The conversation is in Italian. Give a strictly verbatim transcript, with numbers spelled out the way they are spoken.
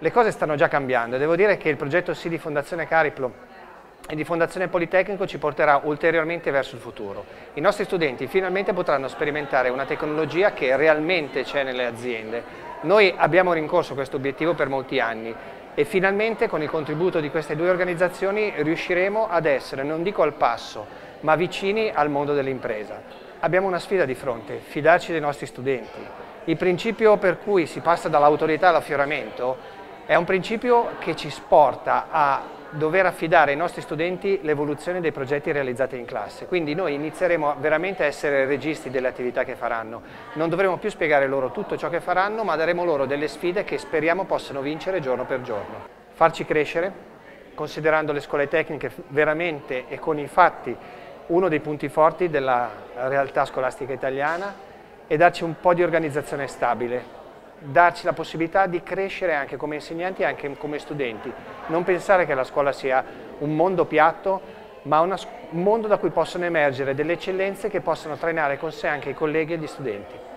le cose stanno già cambiando e devo dire che il progetto sì di Fondazione Cariplo e di Fondazione Politecnico ci porterà ulteriormente verso il futuro. I nostri studenti finalmente potranno sperimentare una tecnologia che realmente c'è nelle aziende. Noi abbiamo rincorso questo obiettivo per molti anni e finalmente con il contributo di queste due organizzazioni riusciremo ad essere, non dico al passo, ma vicini al mondo dell'impresa. Abbiamo una sfida di fronte, fidarci dei nostri studenti. Il principio per cui si passa dall'autorità all'affioramento è un principio che ci porta a dover affidare ai nostri studenti l'evoluzione dei progetti realizzati in classe. Quindi noi inizieremo veramente a essere registi delle attività che faranno. Non dovremo più spiegare loro tutto ciò che faranno, ma daremo loro delle sfide che speriamo possano vincere giorno per giorno. Farci crescere, considerando le scuole tecniche veramente e con i fatti uno dei punti forti della realtà scolastica italiana e darci un po' di organizzazione stabile. Darci la possibilità di crescere anche come insegnanti e anche come studenti. Non pensare che la scuola sia un mondo piatto, ma una, un mondo da cui possono emergere delle eccellenze che possono trainare con sé anche i colleghi e gli studenti.